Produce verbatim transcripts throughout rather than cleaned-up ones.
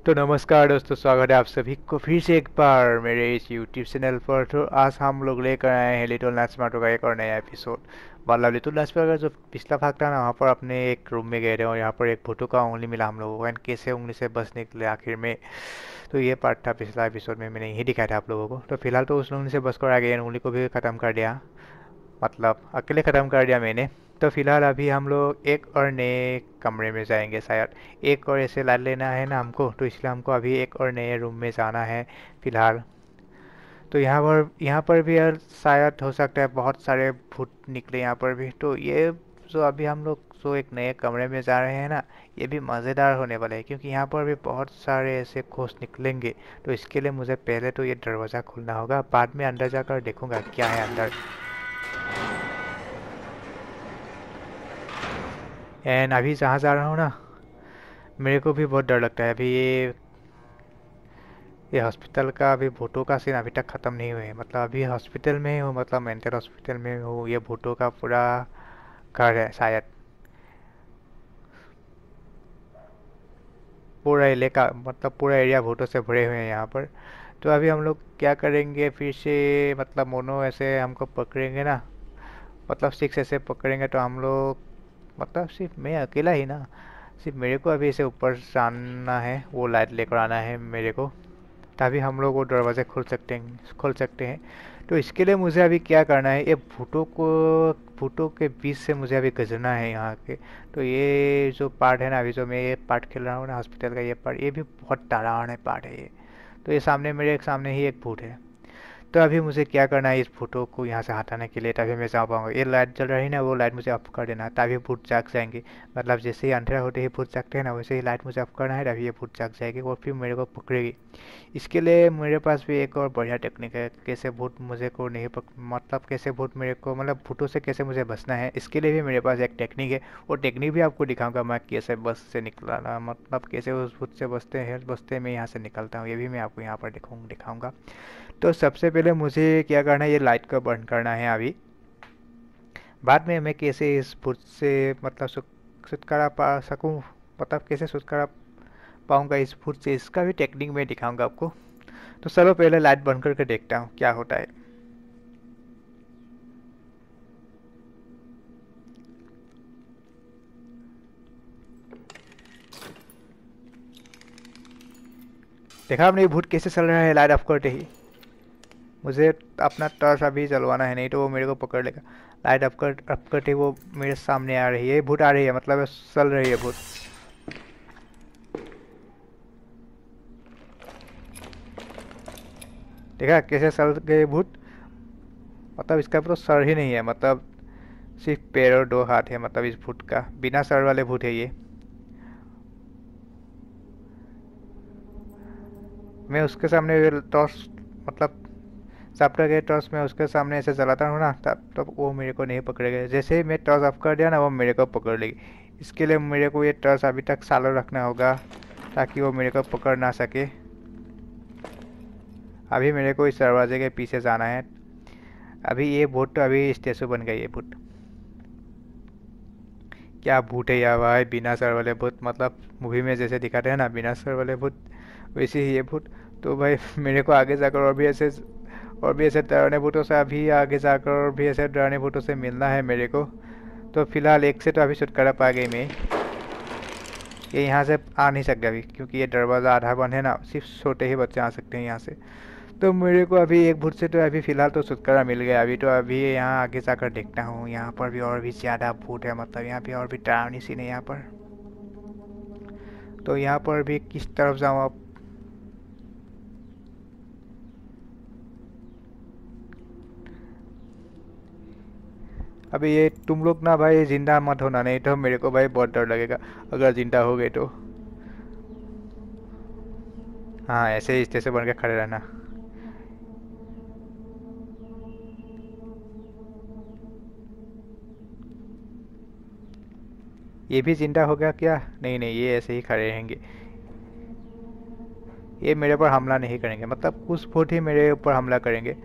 तो नमस्कार दोस्तों, स्वागत है आप सभी को फिर से एक बार मेरे इस यूट्यूब चैनल पर। तो आज हम लोग लेकर आए हैं लिटिल नाचमाटो का एक और नया एपिसोड। मतलब लिटिल नाचमाटो का जो पिछला भाग था ना, वहाँ पर अपने एक रूम में गए थे और यहाँ पर एक भुट्टो का उंगली मिला हम लोगों को, एंड कैसे उंगली से बच निकले आखिर में। तो ये पार्ट था पिछला एपिसोड में, मैंने यही दिखाया था आप लोगों को। तो फिलहाल तो उस उंगली से बच कर आ गए, उंगली को भी ख़त्म कर दिया, मतलब अकेले ख़त्म कर दिया मैंने। तो फिलहाल अभी हम लोग एक और नए कमरे में जाएंगे शायद। एक और ऐसे लाइट लेना है ना हमको, तो इसलिए हमको अभी एक और नए रूम में जाना है फिलहाल। तो यहाँ पर यहाँ पर भी यार शायद हो सकता है बहुत सारे भूत निकले यहाँ पर भी। तो ये जो अभी हम लोग जो एक नए कमरे में जा रहे हैं ना, ये भी मज़ेदार होने वाला है, क्योंकि यहाँ पर भी बहुत सारे ऐसे खोज निकलेंगे। तो इसके लिए मुझे पहले तो ये दरवाज़ा खोलना होगा, बाद में अंदर जाकर देखूंगा क्या है अंदर। एंड अभी जहाँ जा रहा हूँ ना, मेरे को भी बहुत डर लगता है। अभी ये ये हॉस्पिटल का अभी भूतों का सीन अभी तक ख़त्म नहीं हुए है। मतलब अभी हॉस्पिटल में ही हूँ, मतलब मेंटल हॉस्पिटल में हूँ। ये भूतों का पूरा घर है शायद, पूरा इलाका, मतलब पूरा एरिया भूतों से भरे हुए हैं यहाँ पर। तो अभी हम लोग क्या करेंगे फिर से, मतलब मोनो ऐसे हमको पकड़ेंगे ना, मतलब सिक्स ऐसे पकड़ेंगे तो हम लोग, मतलब सिर्फ मैं अकेला ही ना, सिर्फ मेरे को अभी ऐसे ऊपर जाना है, वो लाइट लेकर आना है मेरे को, तभी हम लोग वो दरवाजे खोल सकते हैं खोल सकते हैं। तो इसके लिए मुझे अभी क्या करना है, ये भूतों को भूतों के बीच से मुझे अभी गुजरना है यहाँ के। तो ये जो पार्ट है ना, अभी जो मैं ये पार्ट खेल रहा हूँ ना हॉस्पिटल का, ये पार्ट ये भी बहुत डरावना पार्ट है ये। तो ये सामने मेरे एक सामने ही एक भूत है। तो अभी मुझे क्या करना है, इस फोटो को यहाँ से हटाने के लिए, तभी मैं जा पाऊंगा। ये लाइट जल रही है ना, वो लाइट मुझे ऑफ कर देना है, तभी भूत जाग जाएंगे। मतलब जैसे ही अंधेरा होते ही भूत जागते हैं ना, वैसे ही लाइट मुझे ऑफ करना है, तभी ये भूत जाग जाएगी और फिर मेरे को पकड़ेगी। इसके लिए मेरे पास भी एक और बढ़िया टेक्निक है, कैसे भूत मुझे को नहीं पक मतलब कैसे भूत मेरे को, मतलब भूतों से कैसे मुझे बचना है, इसके लिए भी मेरे पास एक टेक्निक है। वो टेक्निक भी आपको दिखाऊंगा मैं, कैसे बस से निकलना, मतलब कैसे उस भूत से बचते हैं बचते मैं यहाँ से निकलता हूँ, ये भी मैं आपको यहाँ पर दिखाऊँ दिखाऊंगा। तो सबसे पहले मुझे क्या करना है, ये लाइट को बंद करना है अभी। बाद में मैं कैसे इस भूत से, मतलब छुटकारा पा सकूं, मतलब कैसे छुटकारा पाऊंगा इस भूत से, इसका भी टेक्निक मैं दिखाऊंगा आपको। तो चलो पहले लाइट बंद करके देखता हूँ क्या होता है। देखा आपने ये भूत कैसे चल रहा है लाइट ऑफ करते ही। मुझे अपना टॉर्च अभी जलवाना है, नहीं तो वो मेरे को पकड़ लेगा। लाइट ऑफ कर ऑफ करते ही वो मेरे सामने आ रही है, भूत आ रही है, मतलब चल रही है भूत। देखा कैसे चल गए भूत। मतलब इसका तो सर ही नहीं है, मतलब सिर्फ पैर और दो हाथ है, मतलब इस भूत का बिना सर वाले भूत है ये। मैं उसके सामने टॉर्च, मतलब जब तक ये टॉर्च मैं उसके सामने ऐसे जलाता हूँ ना, तब तब वो मेरे को नहीं पकड़ेगा। जैसे ही मैं टॉर्च ऑफ कर दिया ना, वो मेरे को पकड़ लेगी। इसके लिए मेरे को ये टॉर्च अभी तक चालू रखना होगा, ताकि वो मेरे को पकड़ ना सके। अभी मेरे को इस दरवाजे के पीछे जाना है। अभी ये भूत तो अभी स्टेचू बन गई है भूत। क्या भूत है यार भाई, बिना सर वाले भूत, मतलब मूवी में जैसे दिखाते हैं ना बिना सर वाले भूत, वैसे ही ये भूत। तो भाई मेरे को आगे जाकर और भी ऐसे और भी ऐसे डरावने भूतों से, अभी आगे जाकर और भी ऐसे डरावने भूतों से मिलना है मेरे को। तो फिलहाल एक से तो अभी छुटकारा पा गई मैं। ये यहाँ से आ नहीं सकता अभी, क्योंकि ये दरवाज़ा आधा बंद है ना, सिर्फ छोटे ही बच्चे आ सकते हैं यहाँ से। तो मेरे को अभी एक भूत से तो अभी फ़िलहाल तो छुटकारा मिल गया। अभी तो अभी यहाँ आगे जाकर देखता हूँ, यहाँ पर भी और भी ज़्यादा भूत है, मतलब यहाँ पे और भी डरावनी सीन है यहाँ पर। तो यहाँ पर भी किस तरफ जाऊँ अब। अभी ये तुम लोग ना भाई जिंदा मत होना, नहीं तो मेरे को भाई बहुत डर लगेगा अगर जिंदा हो गए तो। हाँ, ऐसे ही स्टेशन बन के खड़े रहना। ये भी जिंदा हो गया क्या? नहीं नहीं, ये ऐसे ही खड़े रहेंगे। ये मेरे पर हमला नहीं करेंगे, मतलब कुछ फुट ही मेरे ऊपर हमला करेंगे।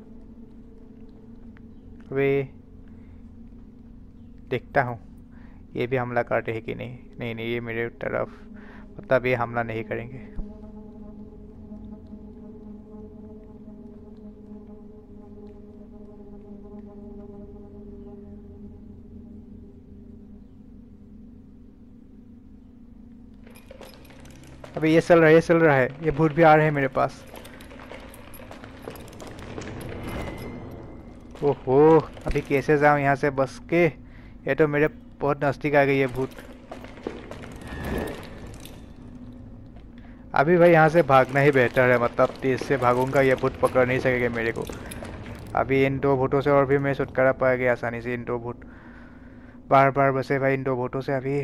वे देखता हूँ, ये भी हमला कर रहे कि नहीं? नहीं नहीं, ये मेरे तरफ, मतलब ये हमला नहीं करेंगे। अभी ये चल रहा है, ये चल रहा है, ये भूत भी आ रहे हैं मेरे पास। ओहो, अभी कैसे जाऊं यहाँ से बस के? ये तो मेरे बहुत नजदीक आ गई है भूत। अभी भाई यहाँ से भागना ही बेहतर है, मतलब तेज से भागूंगा ये भूत पकड़ नहीं सकेंगे मेरे को। अभी इन दो भूतों से और भी मैं छुटकारा पाएगा आसानी से। इन दो भूत बार बार बसे भाई, इन दो भूतों से अभी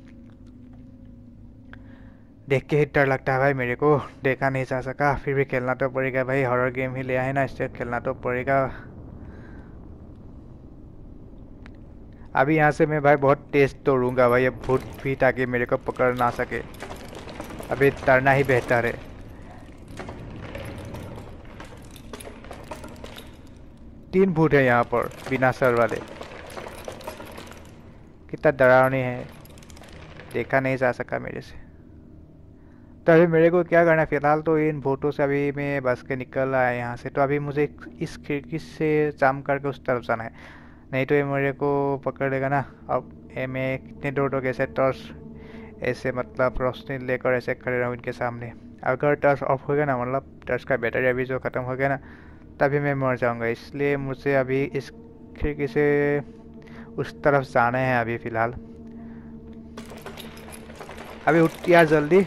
देख के ही डर लगता है भाई मेरे को। देखा नहीं जा सका, फिर भी खेलना तो पड़ेगा भाई, हॉरर गेम ही ले आए ना, इससे खेलना तो पड़ेगा। अभी यहाँ से मैं भाई बहुत तेज तोड़ूंगा भाई ये भूत भी, ताकि मेरे को पकड़ ना सके। अभी डरना ही बेहतर है। तीन भूत है यहाँ पर बिना सर वाले, कितना डरावनी है, देखा नहीं जा सका मेरे से। तो अभी मेरे को क्या करना है फिलहाल, तो इन भूतों से अभी मैं बस के निकल आया यहाँ से। तो अभी मुझे इस खिड़की से जाम करके उस तरफ जाना है, नहीं तो ये मेरे को पकड़ लेगा ना। अब ये मैं कितने दूर तक ऐसे टॉर्च, ऐसे मतलब रोशनी लेकर ऐसे खड़े रहूँ इनके सामने। अगर टॉर्च ऑफ हो गया ना, मतलब टॉर्च का बैटरी अभी जो ख़त्म हो गया ना, तभी मैं मर जाऊंगा। इसलिए मुझे अभी इस खिड़की से उस तरफ जाना है अभी फ़िलहाल। अभी उठ यार जल्दी।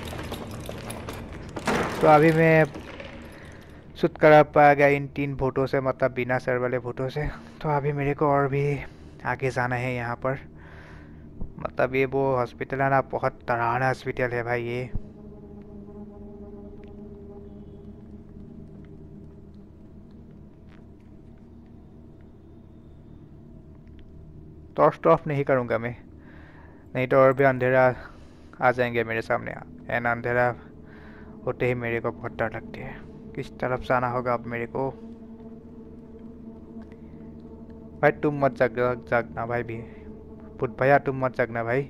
तो अभी मैं छुटकारा पा गया इन तीन भूतों से, मतलब बिना सर वाले भूतों से। तो अभी मेरे को और भी आगे जाना है यहाँ पर। मतलब ये वो हॉस्पिटल है ना, बहुत डरावना हॉस्पिटल है भाई ये। टॉर्च तो ऑफ नहीं करूँगा मैं, नहीं तो और भी अंधेरा आ जाएंगे मेरे सामने। एन अंधेरा होते ही मेरे को बहुत डर लगती है। किस तरफ जाना होगा अब मेरे को? भाई तुम मत जाग जागना भाई भी, भूत भैया तुम मत जागना भाई।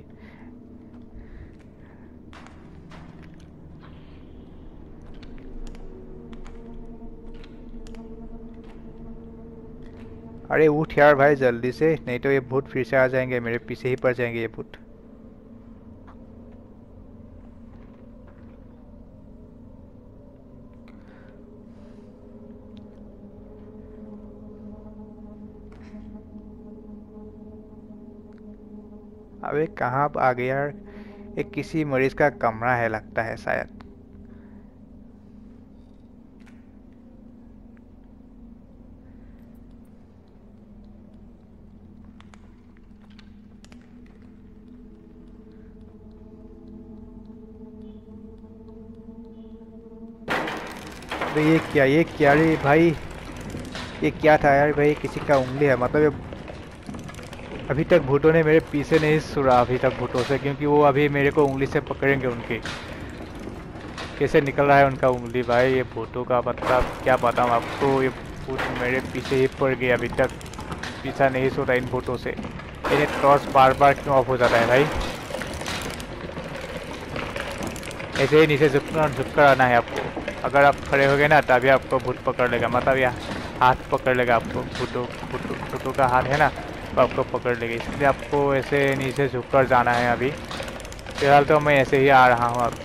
अरे उठ यार भाई जल्दी से, नहीं तो ये भूत फिर से आ जाएंगे, मेरे पीछे ही पड़ जाएंगे ये भूत। अबे कहाँ आ गया यार? एक किसी मरीज का कमरा है लगता है शायद। अबे ये क्या, ये क्या रे भाई, ये क्या था यार भाई? किसी का उंगली है, मतलब ये अभी तक भूतों ने मेरे पीछे नहीं छुड़ा अभी तक भूतों से, क्योंकि वो अभी मेरे को उंगली से पकड़ेंगे। उनके कैसे निकल रहा है उनका उंगली भाई, ये भूतों का मतलब क्या बताऊँ आपको। ये भूत मेरे पीछे ही पड़ गए, अभी तक पीछा नहीं छूटा इन भूतों से। इन्हें टॉर्च बार बार क्यों ऑफ हो जाता है भाई? ऐसे ही नीचे झुकना झुक कर आना है आपको। अगर आप खड़े हो गए ना, तभी आपको भूत पकड़ लेगा, मतलब या हाथ पकड़ लेगा आपको। भूतों भूतों भूतों का हाथ है ना, तो आपको पकड़ लेगा। इसलिए आपको ऐसे नीचे झुक कर जाना है। अभी फिलहाल तो मैं ऐसे ही आ रहा हूँ अब।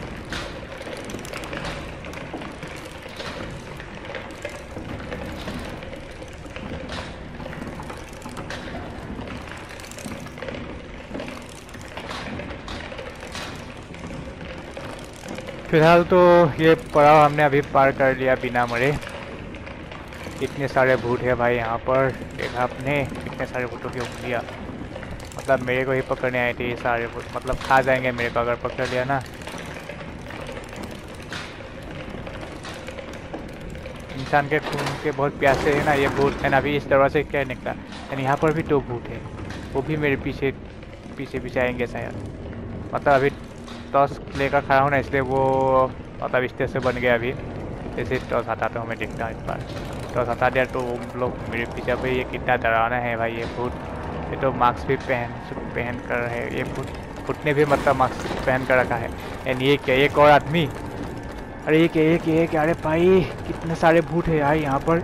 फिलहाल तो ये पड़ाव हमने अभी पार कर लिया बिना मरे। इतने सारे भूत है भाई यहाँ पर, देखा आपने कितने सारे भूतों की उंगलियाँ, मतलब मेरे को ही पकड़ने आए थे ये सारे भूत, मतलब खा जाएंगे मेरे को अगर पकड़ लिया ना। इंसान के खून के बहुत प्यासे है ना ये भूत है ना। अभी इस दरवाजे से क्या निकला, यानी यहाँ पर भी दो भूत है, वो भी मेरे पीछे पीछे पीछे आएंगे शायद। मतलब अभी टॉस लेकर खड़ा हूँ ना, इसलिए वो मतलब स्टेज से बन गया। अभी जैसे टॉस हटा तो हमें दिखता है, इस बार टॉस हटा दिया तो हम लोग मेरे पीछे। भाई ये कितना डरावना है भाई ये भूत। ये तो मास्क भी पहन पहन कर है ये भूत। भूत ने भी मतलब मास्क पहन कर रखा है। एंड ये क्या, एक और आदमी। अरे ये क्या, ये क्या, ये क्या, अरे भाई कितने सारे भूत है यार यहाँ पर।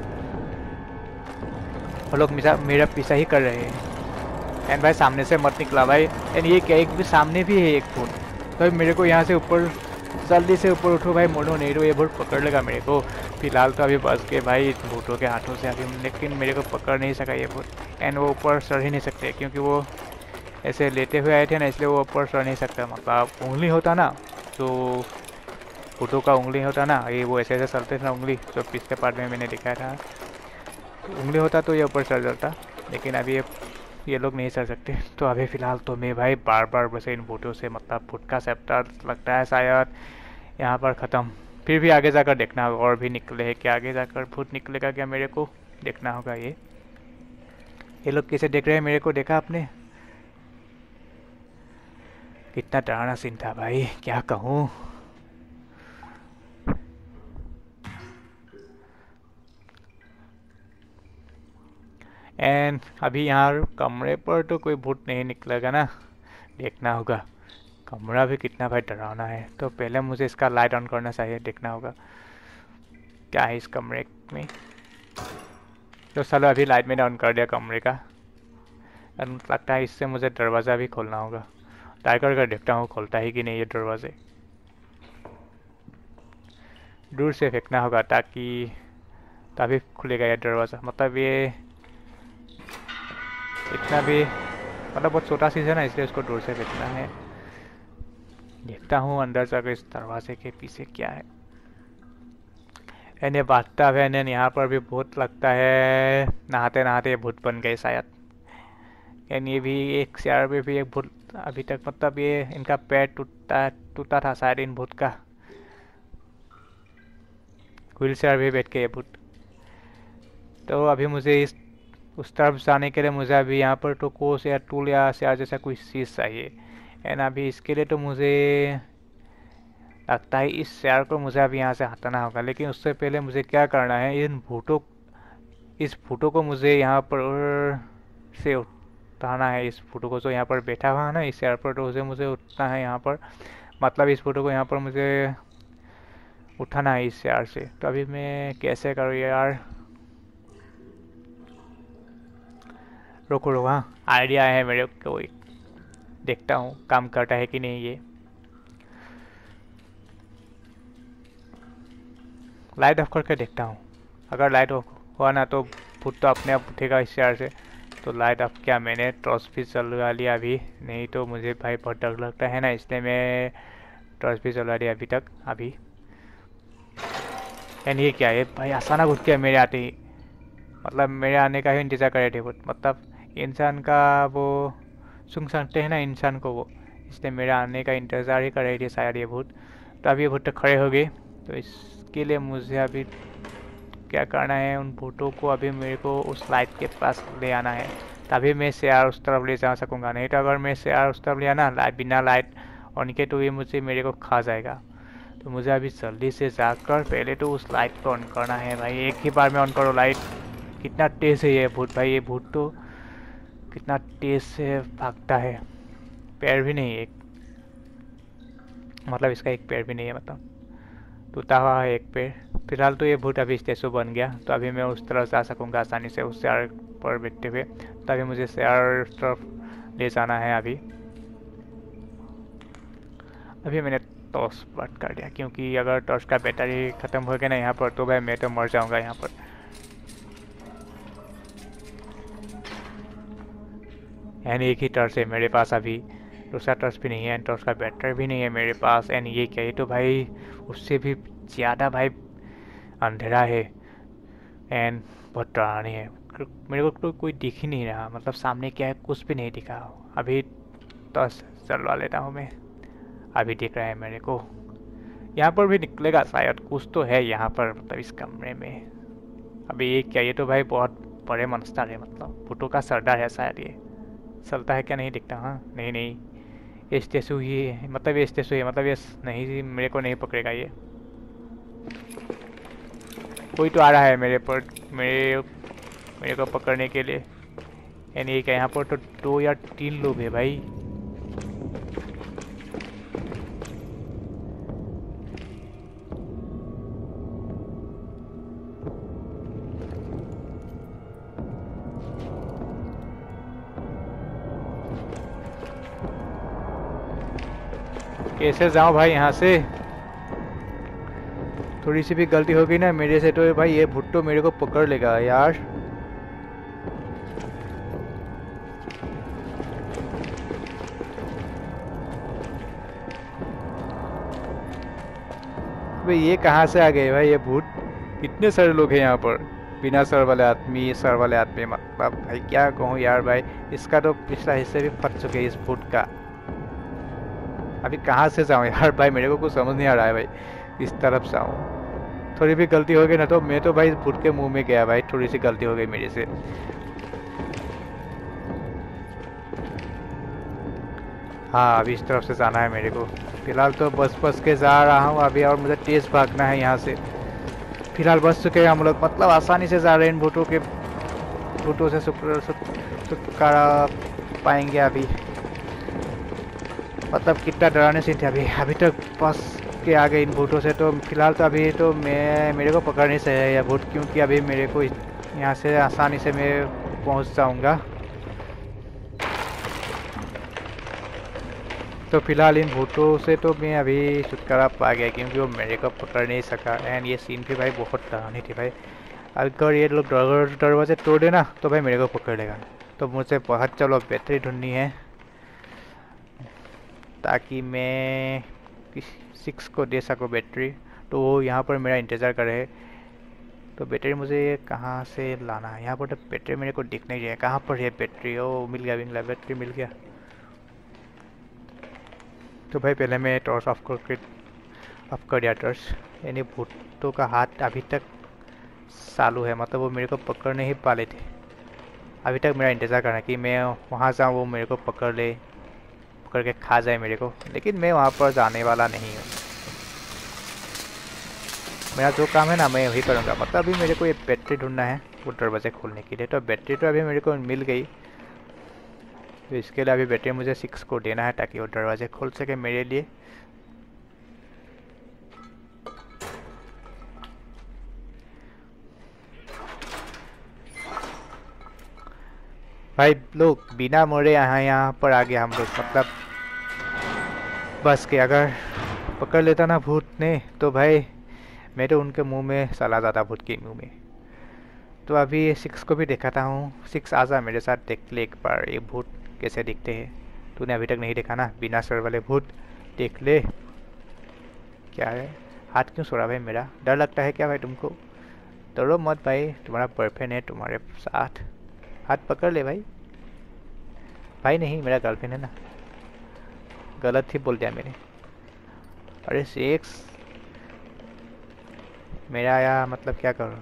वो लोग मेरा मेरा पीछा ही कर रहे हैं। एंड भाई सामने से मत निकला भाई। एंड ये क्या, एक भी सामने भी है एक भूत। तो मेरे को यहाँ से ऊपर, जल्दी से ऊपर उठो भाई, मोनो नहीं तो ये भूत पकड़ लेगा मेरे को। फिलहाल तो अभी बच के भाई भूतों के हाथों से अभी, लेकिन मेरे को पकड़ नहीं सका ये भूत। एंड वो ऊपर चढ़ ही नहीं सकते क्योंकि वो ऐसे लेटे हुए आए थे ना, इसलिए वो ऊपर चढ़ नहीं सकता। मतलब उंगली होता ना, तो भूतों का उंगली होता ना, ये वो ऐसे ऐसे चलते थे ना उंगली, जो पिछले पार्ट में मैंने दिखाया था। तो उंगली होता तो ये ऊपर चढ़ जाता, लेकिन अभी ये ये लोग नहीं चढ़ सकते। तो अभी फ़िलहाल तो मैं भाई बार बार बसे इन भूतों से, मतलब भूत का चैप्टर लगता है शायद यहाँ पर ख़त्म। फिर भी आगे जाकर देखना होगा और भी निकले है क्या, आगे जाकर भूत निकलेगा क्या, मेरे को देखना होगा। ये ये लोग कैसे देख रहे हैं मेरे को, देखा आपने? कितना डरावना सीन था भाई, क्या कहूँ। एंड अभी यहाँ कमरे पर तो कोई भूत नहीं निकलेगा ना, देखना होगा। कमरा भी कितना भाई डरावना है। तो पहले मुझे इसका लाइट ऑन करना चाहिए, देखना होगा क्या है इस कमरे में। तो चलो अभी लाइट मैंने ऑन कर दिया कमरे का। लगता है इससे मुझे दरवाज़ा भी खोलना होगा। ट्राई करके देखता हूँ खोलता है कि नहीं ये दरवाजे। दूर से फेंकना होगा ताकि तभी खुलेगा ये दरवाज़ा। मतलब ये इतना भी मतलब बहुत छोटा चीज़ है ना, इसलिए उसको दूर से फेंकना है। देखता हूँ अंदर जाकर इस दरवाजे के पीछे क्या है। एंड ये बाथटब है, एंड यहाँ पर भी भूत लगता है, नहाते नहाते ये भूत बन गए शायद। एंड ये भी एक शेयर में भी एक भूत अभी तक, मतलब ये इनका पैर टूटा टूटा था शायद इन भूत का। व्हील चेयर भी बैठ के ये भूत। तो अभी मुझे इस उस तरफ जाने के लिए मुझे अभी यहाँ पर तो कोस या टूल या शेयर जैसा कोई चीज़ चाहिए। एंड अभी इसके लिए तो मुझे लगता है इस शेयर को मुझे अभी यहाँ से हटाना होगा। लेकिन उससे पहले मुझे क्या करना है, इन भूतों इस भूतों को मुझे यहाँ पर से उठाना है। इस फोटो को जो यहाँ पर बैठा हुआ है ना इस शेयर पर, तो उसे मुझे उठना है यहाँ पर। मतलब इस फोटो को यहाँ पर मुझे उठाना है इस शेयर से। तो अभी मैं कैसे करूँ यार, रुको रुको, हाँ आइडिया है मेरे को, देखता हूँ काम करता है कि नहीं ये। लाइट ऑफ करके देखता हूँ, अगर लाइट ऑफ हुआ ना तो भूत तो अपने आप उठेगा इस शेयर से। तो लाइट ऑफ क्या, मैंने टॉर्च भी चलवा लिया अभी, नहीं तो मुझे भाई बहुत डर लगता है ना, इसलिए मैं टॉर्च भी चलवा लिया अभी तक अभी। एंड ये क्या है भाई, अचानक उठ गया मेरे आते ही, मतलब मेरे आने का ही इंतज़ार कर रहे थे भूत। मतलब इंसान का वो सुन सकते हैं ना इंसान को वो, इसलिए मेरे आने का इंतज़ार ही कर रही थी शायद ये भूत। तो अभी भूत खड़े हो गए। तो इसके लिए मुझे अभी क्या करना है, उन भूतों को अभी मेरे को उस लाइट के पास ले आना है, तभी मैं शेयर उस तरफ ले जा सकूँगा। नहीं तो अगर मैं शेयर उस तरफ ले आना लाइट बिना लाइट ऑन के, तो ये मुझे मेरे को खा जाएगा। तो मुझे अभी जल्दी से जाकर पहले तो उस लाइट को ऑन करना है भाई। एक ही बार में ऑन करो लाइट। कितना तेज है ये भूत भाई, ये भूत तो कितना तेज से भागता है। पैर भी नहीं है एक, मतलब इसका एक पैर भी नहीं है, मतलब टूटा हुआ है एक पैर। फिलहाल तो ये भूत अभी स्टेचू बन गया, तो अभी मैं उस तरफ जा सकूँगा आसानी से उस शेयर पर बैठते हुए। तो अभी मुझे शेयर तरफ ले जाना है अभी। अभी मैंने टॉर्च बंद कर दिया, क्योंकि अगर टॉर्च का बैटरी ख़त्म हो गया ना यहाँ पर, तो भाई मैं तो मर जाऊँगा यहाँ पर। एंड एक ही टॉर्च है मेरे पास अभी, दूसरा टॉर्च भी नहीं है, एंड टॉर्च का बैटरी भी नहीं है मेरे पास। एंड ये क्या, ये तो भाई उससे भी ज़्यादा भाई अंधेरा है एंड बहुत डरावनी है। मेरे को तो कोई दिख ही नहीं रहा, मतलब सामने क्या है कुछ भी नहीं दिखा। अभी टॉर्च चलवा लेता हूँ मैं, अभी दिख रहा है मेरे को। यहाँ पर भी निकलेगा शायद, कुछ तो है यहाँ पर, मतलब इस कमरे में। अभी ये क्या, ये तो भाई बहुत बड़े monster है, मतलब भूतों का सरदार है शायद ये। चलता है क्या नहीं दिखता, हाँ नहीं नहीं ये स्टेचू ही है, मतलब ये स्टेचू है, मतलब ये नहीं मेरे को नहीं पकड़ेगा ये। कोई तो आ रहा है मेरे पर, मेरे मेरे को पकड़ने के लिए। यानी क्या यहाँ पर तो दो या तीन लोग हैं भाई। कैसे जाऊं भाई यहाँ से? थोड़ी सी भी गलती होगी ना मेरे से तो भाई ये भुट्टो मेरे को पकड़ लेगा यार। भाई ये कहाँ से आ गए भाई ये भूत? कितने सारे लोग हैं यहाँ पर, बिना सर वाले आदमी, सर वाले आदमी, मतलब भाई क्या कहूँ यार भाई। इसका तो पिछला हिस्से भी फट चुके हैं इस भूत का। अभी कहाँ से जाऊँ यार भाई, मेरे को कुछ समझ नहीं आ रहा है भाई। इस तरफ से आऊँ, थोड़ी भी गलती हो गई ना तो मैं तो भाई भूत के मुंह में गया भाई। थोड़ी सी गलती हो गई मेरे से। हाँ अभी इस तरफ से जाना है मेरे को। फिलहाल तो बस बस के जा रहा हूँ अभी, और मुझे तेज भागना है यहाँ से। फिलहाल बच चुके हैं हम लोग, मतलब आसानी से जा रहे हैं इन भूतों के, भूतों से छुटकारा पाएंगे अभी। मतलब कितना डराने से थे अभी अभी तक बस के आ गए इन भूतों से। तो फिलहाल तो अभी तो मैं, मेरे को पकड़ नहीं सही है यह भूत, क्योंकि अभी मेरे को यहाँ से आसानी से मैं पहुँच जाऊँगा। तो फिलहाल इन भूतों से तो मैं अभी छुटकारा पा गया, क्योंकि वो मेरे को पकड़ नहीं सका। एंड ये सीन भी भाई बहुत डरावनी थी भाई। अगर ये लोग दरवाजे तोड़े ना तो भाई मेरे को पकड़ लेगा। तो मुझे बहुत, चलो बैटरी ढूंढनी है ताकि मैं सिक्स को दे सकूँ बैटरी। तो वो यहाँ पर मेरा इंतज़ार करे। तो बैटरी मुझे कहाँ से लाना है? यहाँ पर तो बैटरी मेरे को दिख नहीं रही। कहाँ पर है बैटरी? ओ मिल गया, मिल गया, बैटरी मिल गया। तो भाई पहले मैं टॉर्च ऑफ करके ऑफ कर दिया टॉर्च। यानी भूतों का हाथ अभी तक चालू है, मतलब वो मेरे को पकड़ने ही पाले थे। अभी तक मेरा इंतज़ार करना कि मैं वहाँ जाऊँ, वो मेरे को पकड़ ले, पकड़ के खा जाए मेरे को। लेकिन मैं वहाँ पर जाने वाला नहीं हूँ। मेरा जो काम है ना मैं वही करूँगा। मतलब अभी मेरे को ये बैटरी ढूंढना है वो दरवाजे खोलने के लिए। तो बैटरी तो अभी मेरे को मिल गई। तो इसके लिए अभी बैटरी मुझे सिक्स को देना है ताकि वो दरवाजे खोल सके मेरे लिए। भाई लोग बिना मोड़े यहाँ यहाँ पर आ गया हम लोग। मतलब बस के अगर पकड़ लेता ना भूत ने तो भाई मैं तो उनके मुंह में चला जाता, भूत के मुंह में। तो अभी सिक्स को भी दिखाता हूँ। सिक्स आजा मेरे साथ, देख ले एक बार ये भूत कैसे दिखते हैं। तूने अभी तक नहीं देखा ना बिना सर वाले भूत? देख ले। क्या है? हाथ क्यों छोड़ा भाई मेरा? डर लगता है क्या भाई तुमको? डरो मत भाई, तुम्हारा बॉयफ्रेंड है तुम्हारे साथ। हाथ पकड़ ले भाई। भाई नहीं, मेरा गर्लफ्रेंड है ना। गलत ही बोल दिया मैंने। अरे सेक्स मेरा या मतलब क्या करो?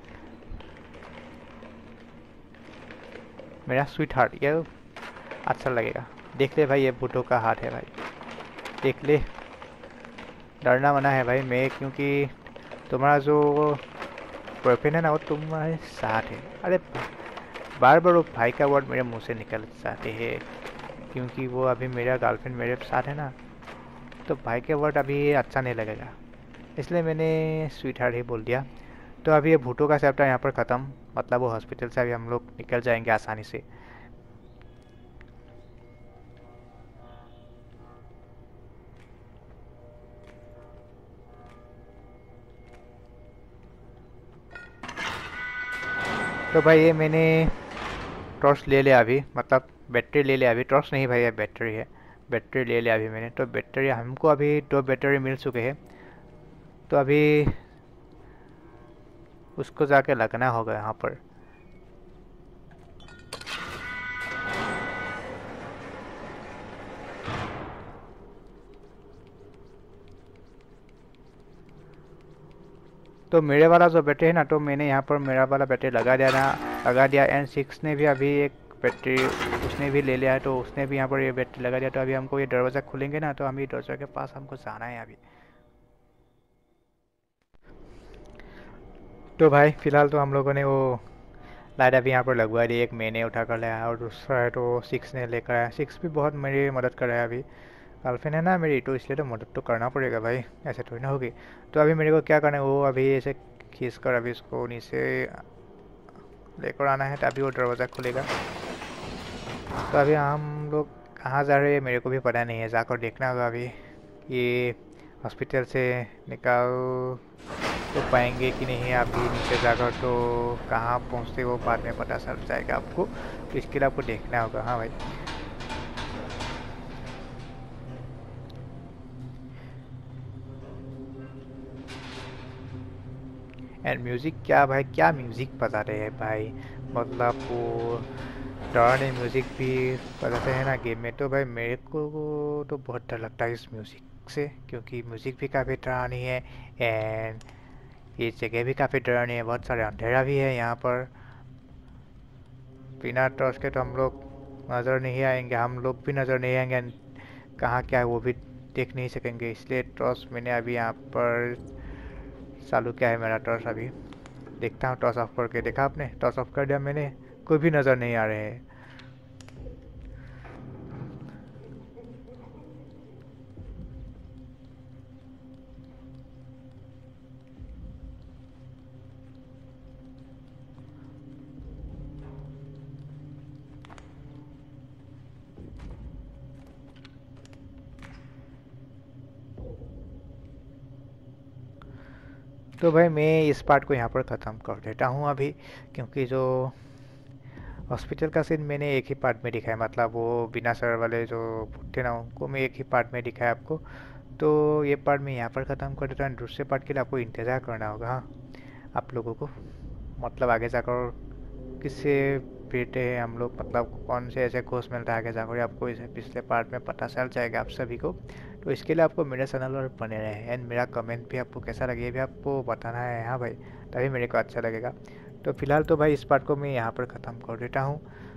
मेरा स्वीट हार्ट, ये अच्छा लगेगा। देख ले भाई ये भूतों का हाथ है भाई, देख ले। डरना मना है भाई मैं, क्योंकि तुम्हारा जो बॉयफ्रेंड है ना वो तुम्हारे साथ है। अरे बार बार वो भाई का वर्ड मेरे मुंह से निकल जाते हैं, क्योंकि वो अभी मेरा गर्लफ्रेंड मेरे साथ है ना। तो भाई के वर्ड अभी अच्छा नहीं लगेगा, इसलिए मैंने स्वीट हार्ट ही बोल दिया। तो अभी ये भूतों का चैप्टर यहाँ पर ख़त्म। मतलब वो हॉस्पिटल से अभी हम लोग निकल जाएंगे आसानी से। तो भाई ये मैंने टॉर्च ले लिया अभी, मतलब बैटरी ले लिया अभी। टॉर्च नहीं भाई, ये बैटरी है। बैटरी ले लिया अभी मैंने। तो बैटरी हमको अभी दो बैटरी मिल चुके हैं। तो अभी उसको जाके लगना होगा यहाँ पर। तो मेरे वाला जो बैटरी है ना, तो मैंने यहाँ पर मेरा वाला बैटरी लगा दिया ना, लगा दिया। एंड सिक्स ने भी अभी एक बैटरी उसने भी ले लिया है, तो उसने भी यहाँ पर ये बैटरी लगा दिया। तो अभी हमको ये दरवाज़ा खुलेंगे ना, तो हम ये दरवाज़ा के पास हमको जाना है अभी। तो भाई फिलहाल तो हम लोगों ने वो लाइट अभी यहाँ पर लगवा दी, एक मैंने उठा कर लाया और दूसरा है तो सिक्स ने लेकर आया। सिक्स भी बहुत मेरी मदद कर रहा है अभी, गर्लफ्रेंड है ना मेरी, तो इसलिए तो मदद तो करना पड़ेगा भाई, ऐसे थोड़ी ना होगी। तो अभी मेरे को क्या करना है, वो अभी ऐसे खींच कर अभी इसको नीचे लेकर आना है, तभी वो दरवाज़ा खुलेगा। तो अभी हम लोग कहाँ जा रहे हैं मेरे को भी पता नहीं है, जाकर देखना होगा अभी ये हॉस्पिटल से निकाल तो पाएंगे कि नहीं। अभी नीचे जाकर तो कहाँ पहुँचते वो बाद में पता चल जाएगा आपको, तो इसके लिए आपको देखना होगा। हाँ भाई, एंड म्यूज़िक क्या भाई, क्या म्यूज़िक बजा रहे हैं भाई, मतलब वो डरावनी म्यूज़िक भी बजाते हैं ना गेम में। तो भाई मेरे को तो बहुत डर लगता है इस म्यूज़िक से, क्योंकि म्यूज़िक भी काफ़ी डरावनी है एंड ये जगह भी काफ़ी डरावनी है, बहुत सारे अंधेरा भी है यहाँ पर। बिना टॉर्च के तो हम लोग नज़र नहीं आएंगे, हम लोग भी नज़र नहीं आएंगे, कहाँ क्या है वो भी देख नहीं सकेंगे। इसलिए टॉर्च मैंने अभी यहाँ पर चालू किया है, मेरा टॉर्च अभी देखता हूँ। टॉर्च ऑफ करके देखा आपने, टॉर्च ऑफ कर दिया मैंने, कोई भी नज़र नहीं आ रहे हैं। तो भाई मैं इस पार्ट को यहाँ पर ख़त्म कर देता हूँ अभी, क्योंकि जो हॉस्पिटल का सीन मैंने एक ही पार्ट में दिखाया, मतलब वो बिना सर वाले जो थे ना उनको मैं एक ही पार्ट में दिखाया आपको। तो ये पार्ट मैं यहाँ पर ख़त्म कर देता हूँ, दूसरे पार्ट के लिए आपको इंतज़ार करना होगा। हाँ, आप लोगों को, मतलब आगे जाकर किससे भिड़ते हैं हम लोग, मतलब कौन से ऐसे घोष मिलता है आगे जाकर, आपको इसे पिछले पार्ट में पता चल जाएगा आप सभी को। तो इसके लिए आपको मेरे चैनल पर बने रहे एंड मेरा कमेंट भी आपको कैसा लगे ये भी आपको बताना है। हाँ भाई, तभी मेरे को अच्छा लगेगा। तो फिलहाल तो भाई इस पार्ट को मैं यहाँ पर ख़त्म कर देता हूँ।